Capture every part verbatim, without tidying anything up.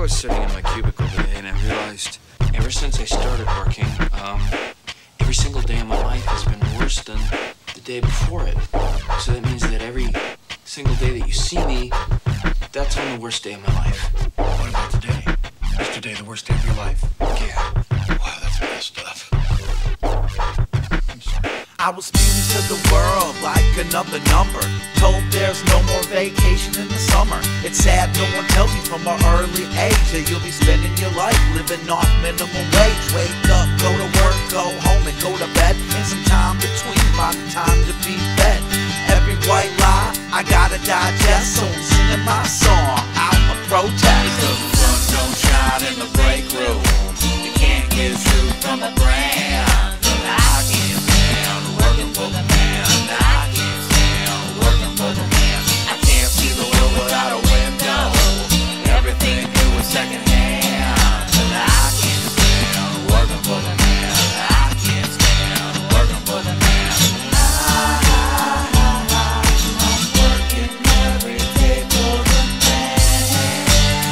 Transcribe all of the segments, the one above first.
was sitting in my cubicle today and I realized ever since I started working, um, every single day of my life has been worse than the day before it. So that means that every single day that you see me, that's on the worst day of my life. What about today? Is today the worst day of your life? Yeah. Wow, that's messed up. I was spewing to the world like another number. Told there's no more vacation in the summer. It's sad no one tells you from an early age that you'll be spending your life living off minimum wage. Wake up, go to work, go home and go to bed, and some time between by the time to be fed. Every white lie I gotta digest, so I'm singing my song out of protest. Because the sun don't shine in the break room, you can't get sued from a brand. I can't stand working for the man. I can't stand working for the man. I can't see the world without a window. Everything new is secondhand. I can't stand working for the man. I can't stand working for the man. I'm working every day for the man.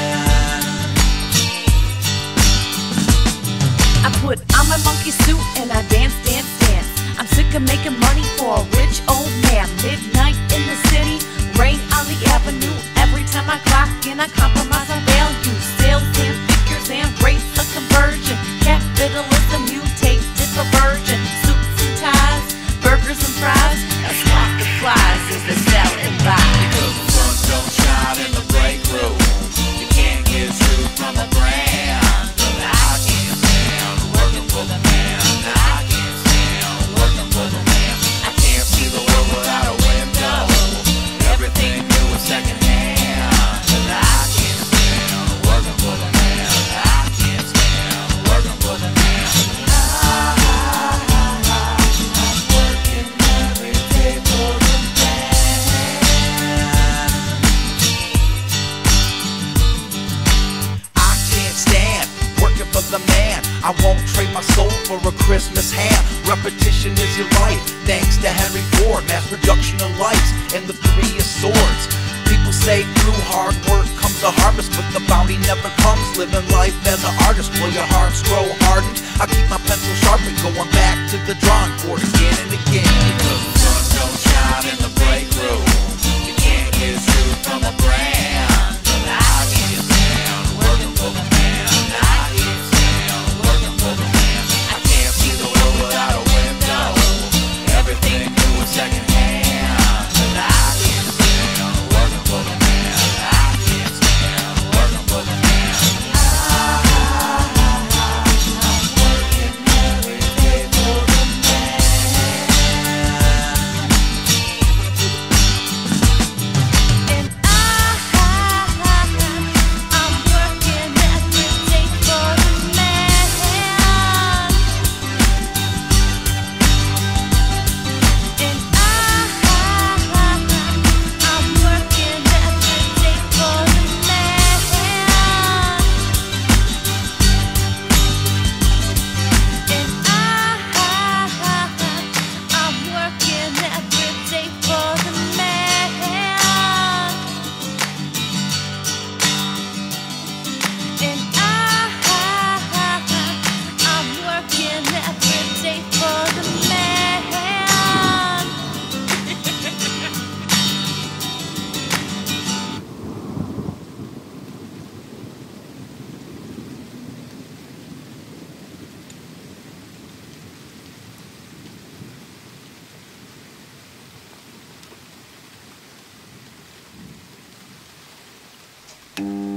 I put on my monkey suit and I dance, dance, dance. I'm sick of making money for a rich old man. Midnight in the city, rain on the avenue. Every time I clock in, I compromise my values. Sales and figures and rates of conversion. Capitalism mutated perversion. Suits and ties, burgers and fries. That's what the flies is the selling by. Because the sun don't shine in the break room, you can't get sued from a brand. I can't stand working for the man. I can't stand working for the man. I can't see the world without a window. Everything new is secondhand. I can't stand working for the man. I can't stand working for the man. I'm working every day for the man. I can't stand working for the man. I won't trade my soul for a Christmas ham. Repetition is your life, thanks to Henry Ford. Mass production of lights and the three of swords. People say through hard work comes a harvest, but the bounty never comes. Living life as an artist, will your hearts grow hardened? I keep my pencil sharpened, going back to the drawing board again and again. Because the sun don't shine in the break room, you can't get sued from a brand. I can't stand working for the man. I can't stand working for the man. I can't see the world without a window. Everything new is secondhand. I can't stand working for the man. I can't stand working for the man. I'm working every day for the man. And I, I'm working every day for the man. And I, I'm working every day for the man. And I, I'm working every day for the man. And I, I'm working every day for the man. Mm.